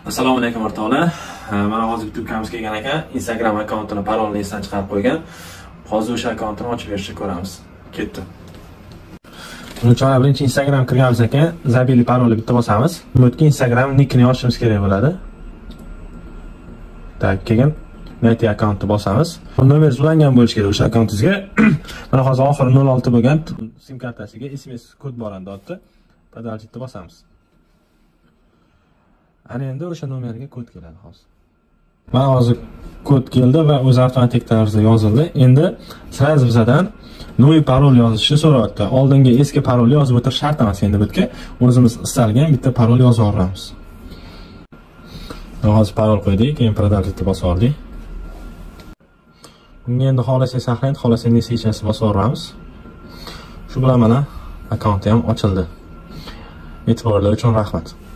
Assalomu alaykum o'rtoqlar. Mana hozir YouTube kanalga kelgan ekan, Instagram akkauntini parolni esdan chiqarib qo'ygan. Hozir o'sha akkauntini ochib berishni ko'ramiz. Ketdi. Buning uchun birinchi Instagram kirganimiz ekan, zabili parolni bitta bosamiz. Unutgan Instagram nickini yozishimiz kerak bo'ladi. Tak, keyin Neti akkauntni bosamiz. Nomeringiz ulangan bo'lishi kerak o'sha akkauntingizga. Mana hozir oxiri 06 bo'lgan sim kartasiga SMS kod borandotdi. Продолжить bosamiz. Ana endi o'sha nomerga kod keladi hozir. Mana hozir kod keldi va o'zi avtomatik tarzda yozildi. Endi sразу bizdan novi parol yozishni so'rayapti. Oldingi eski parolni yozib o'tirish shart emas endi bu yerga. O'zimiz istalgan bitta parol yozib olamiz. Hozir parol qo'ydik, keyin продолжить bosib oldik. Bunga endi xohlasangiz saqlaying, xohlasangiz hechasi bosib olamiz. Shu bilan mana akkaunt ham ochildi. E'tiborlar uchun rahmat.